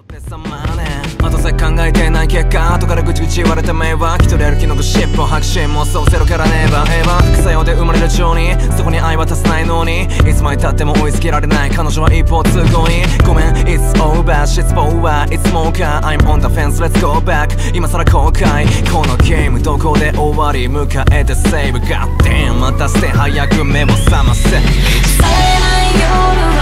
後先考えてない結果後からぐちぐち言われた迷惑人で歩きのゴシップ白紙もそうゼロからネバーエヴァ副作用で生まれる情にそこに愛は足せないのにいつまでたっても追いつけられない彼女は一方通行にごめん It's over shit's over いつもか I'm on the fence let's go back 今更後悔このゲームどこで終わり迎えてセーブ God damn またして早く目を覚ませさえない夜